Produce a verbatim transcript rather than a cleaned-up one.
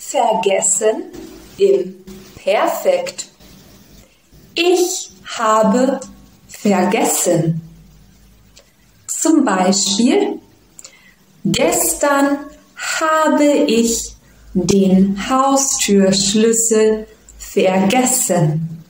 vergessen im Perfekt. Ich habe vergessen. Zum Beispiel, gestern habe ich den Haustürschlüssel vergessen.